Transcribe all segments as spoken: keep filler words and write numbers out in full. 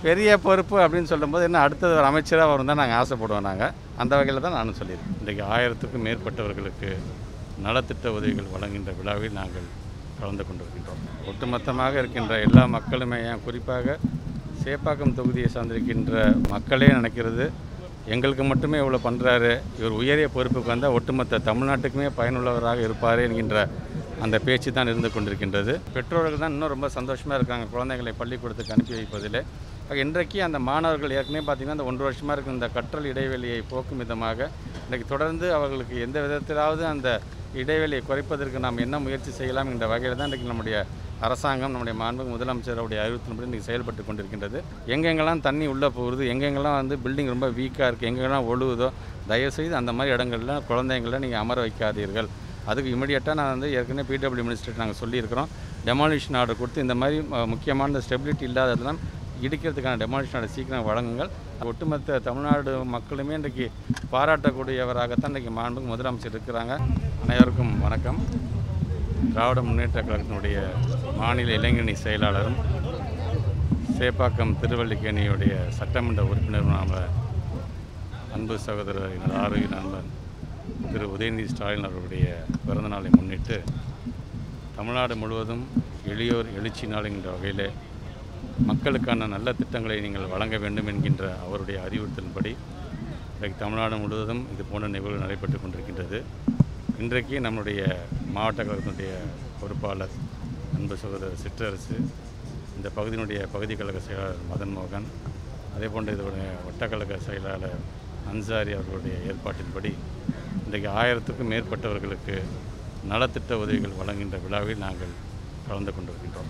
பெரிய பொறுப்பு அப்படின்னு சொல்லும்போது என்ன அடுத்தது ஒரு அமைச்சராக வரும் தான் நாங்கள் ஆசைப்படுவோம். நாங்கள் அந்த வகையில் தான் நானும் சொல்லியிருக்கேன். இன்றைக்கு ஆயிரத்துக்கும் மேற்பட்டவர்களுக்கு நலத்திட்ட உதவிகள் வழங்குகின்ற விழாவில் நாங்கள் கலந்து கொண்டிருக்கின்றோம். ஒட்டுமொத்தமாக இருக்கின்ற எல்லா மக்களுமே, ஏன் குறிப்பாக சேப்பாக்கம் தொகுதியை சார்ந்திருக்கின்ற மக்களே நினைக்கிறது எங்களுக்கு மட்டுமே இவ்வளோ பண்ணுறாரு, இவர் உயரிய பொறுப்புக்கு வந்தால் ஒட்டுமொத்த தமிழ்நாட்டுக்குமே பயனுள்ளவராக இருப்பார் என்கின்ற அந்த பேச்சு தான் இருந்து கொண்டிருக்கின்றது. பெற்றோர்கள் தான் இன்னும் ரொம்ப சந்தோஷமாக இருக்காங்க குழந்தைகளை பள்ளிக்கூடத்துக்கு அனுப்பி வைப்பதில். இன்றைக்கு அந்த மாணவர்கள் ஏற்கனவே பார்த்திங்கன்னா அந்த ஒன்று வருஷமாக இருக்கிற இந்த கற்றல் இடைவெளியை போக்கும் விதமாக இன்றைக்கு தொடர்ந்து அவர்களுக்கு எந்த விதத்திலாவது அந்த இடைவெளியை குறைப்பதற்கு நாம் என்ன முயற்சி செய்யலாம் என்ற வகையில் தான் இன்றைக்கு நம்முடைய அரசாங்கம், நம்முடைய மாண்பு முதலமைச்சருடைய அறிவுறுத்தலின்படி இன்றைக்கி செயல்பட்டு கொண்டிருக்கின்றது. எங்கெங்கெல்லாம் தண்ணி உள்ளே போகுது, எங்கெங்கெல்லாம் வந்து பில்டிங் ரொம்ப வீக்காக இருக்குது, எங்கெங்கெல்லாம் ஒழுகுதோ தயவுசெய்து அந்த மாதிரி இடங்களில் குழந்தைங்கள நீங்கள் அமர வைக்காதீர்கள். அதுக்கு இமீடியட்டாக நான் வந்து ஏற்கனவே பிடபிள்யூ மினிஸ்டர் நாங்கள் சொல்லியிருக்கிறோம். டெமாலிஷன் ஆர்டர் கொடுத்து இந்த மாதிரி முக்கியமான ஸ்டெபிலிட்டி இல்லாததெல்லாம் இடிக்கிறதுக்கான டெமாலிஷன் ஆர்டர் சீக்கிரம் வழங்குங்கள். ஒட்டுமொத்த தமிழ்நாடு மக்களுமே இன்றைக்கி பாராட்டக்கூடியவராகத்தான் இன்றைக்கி மாண்பு முதலமைச்சர் இருக்கிறாங்க. அனைவருக்கும் வணக்கம். திராவிட முன்னேற்ற கழகத்தினுடைய மாநில இளைஞரணி செயலாளரும் சேப்பாக்கம் திருவல்லிக்கேணியுடைய சட்டமன்ற உறுப்பினரும் நாம் அன்பு சகோதரர் ஆரோக்கிய நண்பன் திரு உதயநிதி ஸ்டாலின் அவர்களுடைய பிறந்தநாளை முன்னிட்டு தமிழ்நாடு முழுவதும் எளியோர் எழுச்சி நாள் என்கின்ற வகையில் மக்களுக்கான நல்ல திட்டங்களை நீங்கள் வழங்க வேண்டும் என்கின்ற அவருடைய அறிவுறுத்தலின்படி இன்றைக்கு தமிழ்நாடு முழுவதும் இது போன்ற நிகழ்வு நடைபெற்று கொண்டிருக்கின்றது. இன்றைக்கு நம்முடைய மாவட்ட கழகத்தினுடைய பொறுப்பாளர் அன்பு சகோதரர் சிற்றரசு, இந்த பகுதியினுடைய பகுதி கழக செயலாளர் மதன் மோகன், அதே போன்ற இதனுடைய வட்டக்கழக செயலாளர் அன்சாரி அவர்களுடைய ஏற்பாட்டின்படி இன்றைக்கு ஆயிரத்துக்கும் மேற்பட்டவர்களுக்கு நலத்திட்ட உதவிகள் வழங்குகின்ற விழாவில் நாங்கள் கலந்து கொண்டிருக்கின்றோம்.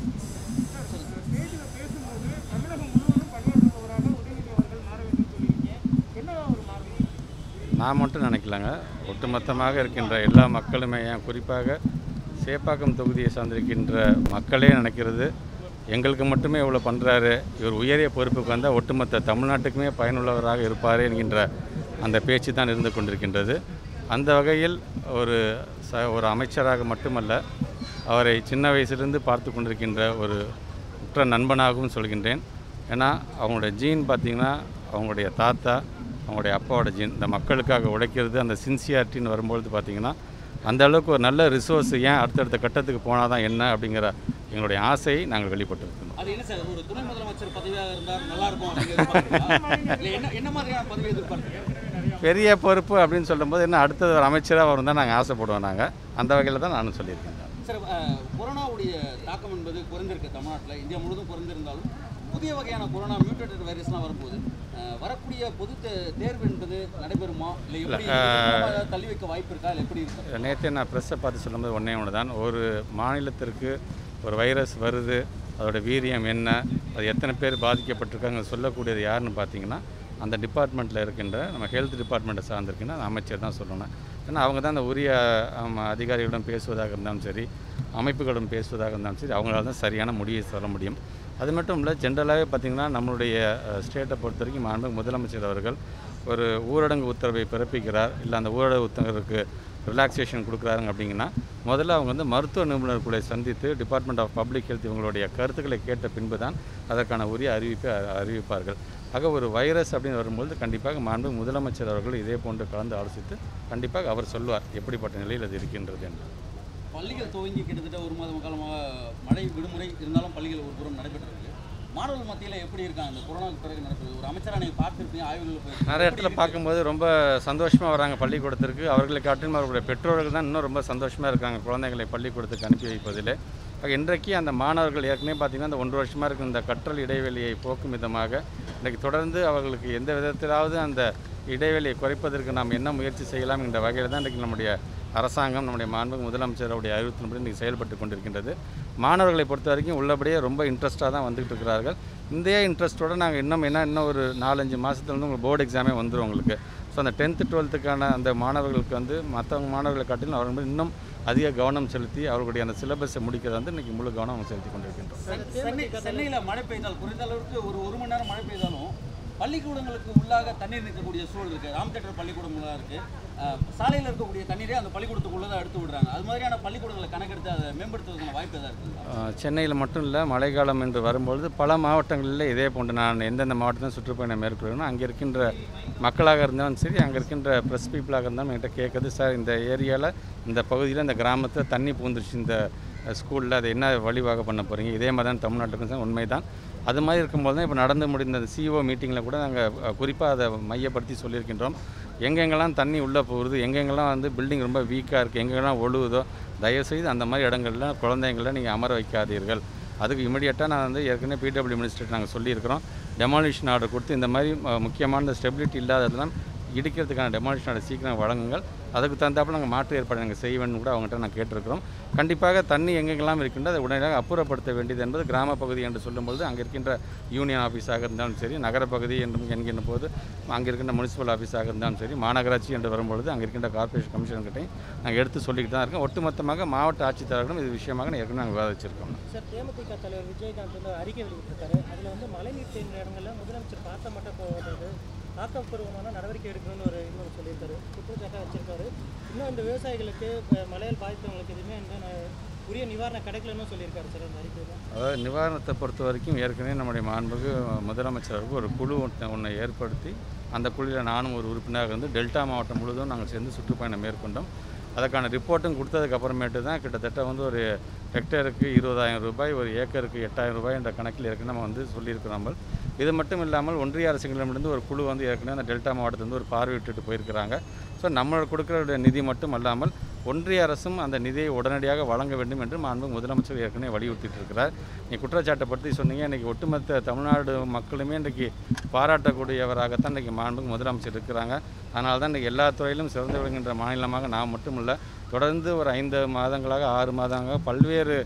நான் மட்டும் நினைக்கலாங்க, ஒட்டுமொத்தமாக இருக்கின்ற எல்லா மக்களுமே, ஏன் குறிப்பாக சேப்பாக்கம் தொகுதியை சார்ந்திருக்கின்ற மக்களே நினைக்கிறது எங்களுக்கு மட்டுமே இவ்வளோ பண்ணுறாரு, இவர் உயரிய பொறுப்புக்கு வந்தால் ஒட்டுமொத்த தமிழ்நாட்டுக்குமே பயனுள்ளவராக இருப்பார் என்கின்ற அந்த பேச்சு தான் இருந்து கொண்டிருக்கின்றது. அந்த வகையில் ஒரு ச ஒரு அமைச்சராக மட்டுமல்ல, அவரை சின்ன வயசுலேருந்து பார்த்து கொண்டிருக்கின்ற ஒரு உற்ற நண்பனாகவும் சொல்கின்றேன். ஏன்னா அவங்களுடைய ஜீன் பார்த்திங்கன்னா அவங்களுடைய தாத்தா, அவங்களுடைய அப்பாவோட ஜீன், இந்த மக்களுக்காக உழைக்கிறது, அந்த சின்சியாரிட்டின்னு வரும்பொழுது பார்த்திங்கன்னா அந்த அளவுக்கு ஒரு நல்ல ரிசோர்ஸ் ஏன் அடுத்தடுத்த கட்டத்துக்கு போனால் தான் என்ன அப்படிங்கிற எங்களுடைய ஆசையை நாங்கள் வெளிப்பட்டிருக்கோம். அது என்ன சார், ஒரு துணை முதலமைச்சர் பதவியாக இருந்தால் நல்லாயிருக்கும், என்ன மாதிரியான பதவி எதிர்பார்க்குறீங்க? பெரிய பொறுப்பு அப்படின்னு சொல்லும்போது என்ன அடுத்தது ஒரு அமைச்சராக வரும் தான் நாங்கள் ஆசைப்படுவோம். நாங்கள் அந்த வகையில் தான் நானும் சொல்லியிருக்கேன். சார், கொரோனாவுடைய தாக்கம் என்பது குறைந்திருக்கு தமிழ்நாட்டில், இந்தியா முழுவதும் குறைந்திருந்தாலும் புதிய வகையான கொரோனா மியூட்டேட்டட் வைரஸ்லாம் வரும்போது வரக்கூடிய பொது தேர்வு என்பது நடைபெறுமா, இல்லை எப்படி தள்ளி வைக்க வாய்ப்பு இருக்கா, இல்லை எப்படி இருக்கு? நேற்றே நான் ப்ரெஸ்ஸை பார்த்து சொல்லும்போது ஒன்றே ஒன்று தான், ஒரு மாநிலத்திற்கு ஒரு வைரஸ் வருது, அதோட வீரியம் என்ன, அது எத்தனை பேர் பாதிக்கப்பட்டிருக்காங்க சொல்லக்கூடியது யாருன்னு பார்த்தீங்கன்னா அந்த டிபார்ட்மெண்ட்டில் இருக்கின்ற நம்ம ஹெல்த் டிபார்ட்மெண்ட்டை சார்ந்திருக்கின்ற அந்த அமைச்சர் தான் சொல்லணும். ஏன்னா அவங்க தான் அந்த உரிய அதிகாரிகளிடம் பேசுவதாக இருந்தாலும் சரி, அமைப்புகளிடம் பேசுவதாக இருந்தாலும் சரி, அவங்களால தான் சரியான முடிவை சொல்ல முடியும். அது மட்டும் இல்லை, ஜென்ரலாகவே பார்த்திங்கன்னா நம்மளுடைய ஸ்டேட்டை பொறுத்த வரைக்கும் மாண்பு முதலமைச்சர் அவர்கள் ஒரு ஊரடங்கு உத்தரவை பிறப்பிக்கிறார், இல்லை அந்த ஊரடங்கு உத்தரவுக்கு ரிலாக்ஸேஷன் கொடுக்குறாங்க அப்படிங்கன்னா முதல்ல அவங்க வந்து மருத்துவ நிபுணர்களை சந்தித்து டிபார்ட்மெண்ட் ஆஃப் பப்ளிக் ஹெல்த் இவங்களுடைய கருத்துக்களை கேட்ட பின்பு தான் அதற்கான உரிய அறிவிப்பை அறிவிப்பார்கள். ஆக ஒரு வைரஸ் அப்படின்னு வரும்போது கண்டிப்பாக மாண்பு முதலமைச்சர் அவர்கள் இதே போன்று கலந்து ஆலோசித்து கண்டிப்பாக அவர் சொல்வார் எப்படிப்பட்ட நிலையில் அது இருக்கின்றது என்று. பள்ளிகள் துவங்கி கிட்டத்தட்ட ஒரு மாதம் காலமாக மழை விடுமுறை இருந்தாலும் பள்ளிகள் ஒரு புறம் நடைபெற்றிருக்கு. மாணவர்கள் மத்தியில் எப்படி இருக்காங்க இந்த கொரோனாவுக்கு பிறகு நடக்குது? ஒரு அமைச்சராக நீங்கள் பார்த்துருப்பீங்க, ஆய்வுகளில் போய் நிறைய இடத்துல பார்க்கும்போது ரொம்ப சந்தோஷமாக வராங்க பள்ளிக்கூடத்திற்கு. அவர்களை காட்டிலும் அவர்களுடைய பெற்றோர்கள் தான் இன்னும் ரொம்ப சந்தோஷமாக இருக்காங்க குழந்தைகளை பள்ளிக்கூடத்துக்கு அனுப்பி வைப்பதில். இன்றைக்கு அந்த மாணவர்கள் ஏற்கனவே பார்த்திங்கன்னா அந்த ஒன்று வருஷமாக இருக்கிற இந்த கற்றல் இடைவெளியை போக்கும் விதமாக இன்றைக்கு தொடர்ந்து அவர்களுக்கு எந்த விதத்திலாவது அந்த இடைவெளியை குறைப்பதற்கு நாம் என்ன முயற்சி செய்யலாம் என்ற வகையில் தான் இன்றைக்கு நம்முடைய அரசாங்கம், நம்முடைய மாண்பு முதலமைச்சருடைய அறிவுறுத்தலின்படி இன்றைக்கி செயல்பட்டு கொண்டிருக்கின்றது. மாணவர்களை பொறுத்த வரைக்கும் உள்ளபடியே ரொம்ப இன்ட்ரெஸ்ட்டாக தான் வந்துகிட்டு இருக்கிறார்கள். இந்த இன்ட்ரெஸ்ட்டோடு நாங்கள் இன்னும் என்ன இன்னும் ஒரு நாலஞ்சு மாதத்துலேருந்து உங்களுக்கு போர்டு எக்ஸாமே வந்துடும் உங்களுக்கு. ஸோ அந்த டென்த்து டுவெல்த்துக்கான அந்த மாணவர்களுக்கு வந்து மற்றவங்க மாணவர்களை காட்டிலும் அவர்கள் இன்னும் அதிக கவனம் செலுத்தி அவர்களுடைய அந்த சிலபஸை முடிக்கிறது வந்து இன்றைக்கி முழு கவனம் அவங்க செலுத்தி கொண்டிருக்கின்றோம். சென்னை சென்னையில் மழை பெய்தால் குறைந்த அளவுக்கு ஒரு ஒரு மணி நேரம் மழை பெய்தாலும் பள்ளிக்கூடங்களுக்கு உள்ளாக தண்ணீர் நிற்கக்கூடிய சூழல் இருக்குது. ராம் தேட்டர் பள்ளிக்கூடம் உள்ளதாக இருக்குது. சாலையில் இருக்கக்கூடிய தண்ணீரே அந்த பள்ளிக்கூடத்துக்குள்ளே தான் எடுத்து விடுறாங்க. அது மாதிரியான பள்ளிக்கூடங்களை கணக்கெடுத்து அதை மேம்படுத்துவதற்கான வாய்ப்பு எதாவது இருக்குங்களா? சென்னையில் மட்டும் இல்லை, மழைக்காலம் என்று வரும்பொழுது பல மாவட்டங்களில் இதே போன்று நான் எந்தெந்த மாவட்டத்தில் சுற்றுப்பயணம் மேற்கொள்கிறேனோ அங்கே இருக்கின்ற மக்களாக இருந்தாலும் சரி, அங்கே இருக்கின்ற ப்ரெஸ் பீப்புளாக இருந்தாலும் என்கிட்ட கேட்குறது, சார் இந்த ஏரியாவில் இந்த பகுதியில் இந்த கிராமத்தில் தண்ணி பூந்துருச்சு, இந்த ஸ்கூலில் அதை என்ன வழிவாக பண்ண போகிறீங்க? இதே மாதிரி தான் தமிழ்நாட்டுக்கும் சார் உண்மை தான். அது மாதிரி இருக்கும்போது தான் இப்போ நடந்து முடிந்த சிஓ மீட்டிங்கில் கூட நாங்கள் குறிப்பாக அதை மையப்படுத்தி சொல்லியிருக்கின்றோம். எங்கெங்கெல்லாம் தண்ணி உள்ளே போகுது, எங்கெங்கெல்லாம் வந்து பில்டிங் ரொம்ப வீக்காக இருக்குது, எங்கெங்கெல்லாம் ஒழுகுதோ தயவுசெய்து அந்த மாதிரி இடங்களில் குழந்தைங்கள நீங்கள் அமர வைக்காதீர்கள். அதுக்கு இமீடியட்டாக நான் வந்து ஏற்கனவே பிடபிள்யூ மினிஸ்டர் நாங்கள் சொல்லியிருக்கிறோம். டெமாலிஷன் ஆர்டர் கொடுத்து இந்த மாதிரி முக்கியமான ஸ்டெபிலிட்டி இல்லாததெல்லாம் இடிக்கிறதுக்கான டெமாலிஷன் ஆர்டர் சீக்கிரம் வழங்குங்கள். அதுக்கு தகுந்தாப்பில் நாங்கள் மாற்று ஏற்பாடு நாங்கள் செய்வேன்னு கூட அவங்ககிட்ட நான் கேட்டிருக்கிறோம். கண்டிப்பாக தண்ணி எங்கெங்கெல்லாம் இருக்கின்றோ அதை உடனடியாக அப்புறப்படுத்த வேண்டியது என்பது கிராம பகுதி என்று சொல்லும்பொழுது அங்கே இருக்கின்ற யூனியன் ஆஃபீஸாக இருந்தாலும் சரி, நகரப்பகுதி என்று என்கின்ற போது அங்கே இருக்கின்ற முனிசிபல் ஆஃபீஸாக இருந்தாலும் சரி, மாநகராட்சி என்று வரும்பொழுது அங்கே இருக்கின்ற கார்ப்பரேஷன் கமிஷனர்கிட்டையும் நாங்கள் எடுத்து சொல்லிக்கிட்டு தான் இருக்கோம். ஒட்டுமொத்தமாக மாவட்ட ஆட்சித்தலைவர்களும் இது விஷயமாக ஏற்கனவே நாங்கள் விவாதிச்சிருக்கோம். சார், தேமுதிக தலைவர் விஜயகாந்த் வந்து அறிக்கை வெளியிட்டிருக்காரு. அதில் வந்து மழைநீர் தேங்கிய இடங்களில் முதலமைச்சர் பார்த்த மட்டும் போகிறது, ஆக்கப்பூர்வமான நடவடிக்கை எடுக்கணும்னு ஒரு இன்னொரு சொல்லியிருக்காரு, குற்றச்சாட்டாக வச்சிருக்காரு. இன்னும் இந்த விவசாயிகளுக்கு மழையால் பாதித்தவங்களுக்கு எதுவுமே இந்த உரிய நிவாரணம் கிடைக்கலன்னு சொல்லியிருக்காரு சார் அந்த அறிக்கையில். அதாவது நிவாரணத்தை பொறுத்த வரைக்கும் ஏற்கனவே நம்முடைய மாண்புக்கு முதலமைச்சருக்கு ஒரு குழு ஒன்றை ஏற்படுத்தி அந்த குழுவில் நானும் ஒரு உறுப்பினராக இருந்து டெல்டா மாவட்டம் முழுவதும் நாங்கள் சேர்ந்து சுற்றுப்பயணம் மேற்கொண்டோம். அதற்கான ரிப்போர்ட்டும் கொடுத்ததுக்கு அப்புறமேட்டு தான் கிட்டத்தட்ட வந்து ஒரு ஹெக்டேருக்கு இருபதாயிரம் ரூபாய், ஒரு ஏக்கருக்கு எட்டாயிரம் ரூபாய் என்ற கணக்கில் ஏற்கனவே நம்ம வந்து சொல்லியிருக்கிறோம். இது மட்டும் இல்லாமல் ஒன்றிய அரசுகளிடமிருந்து ஒரு குழு வந்து ஏற்கனவே அந்த டெல்டா மாவட்டத்திலிருந்து ஒரு பார்வையிட்டு போயிருக்கிறாங்க. ஸோ நம்மளோட கொடுக்குற நிதி மட்டும் அல்லாமல் ஒன்றிய அரசும் அந்த நிதியை உடனடியாக வழங்க வேண்டும் என்று மாண்பு முதலமைச்சர் ஏற்கனவே வலியுறுத்திட்டு இருக்கிறார். நீ குற்றச்சாட்டை பற்றி சொன்னீங்க. இன்றைக்கி ஒட்டுமொத்த தமிழ்நாடு மக்களுமே இன்றைக்கி பாராட்டக்கூடியவராகத்தான் இன்றைக்கி மாண்பு முதலமைச்சர் இருக்கிறாங்க. அதனால தான் இன்றைக்கி எல்லா துறையிலும் சிறந்து விளங்குகின்ற மாநிலமாக நாம் மட்டும் இல்லை, தொடர்ந்து ஒரு ஐந்து மாதங்களாக ஆறு மாதங்களாக பல்வேறு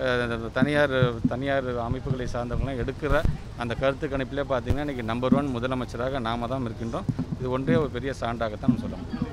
தனியார் தனியார் அமைப்புகளை சார்ந்தவங்களாம் எடுக்கிற அந்த கருத்து கணிப்பிலே பார்த்திங்கன்னா இன்றைக்கி நம்பர் ஒன் முதலமைச்சராக நாம தான் இருக்கின்றோம். இது ஒன்றே ஒரு பெரிய சான்றாகத்தான் சொல்லணும்.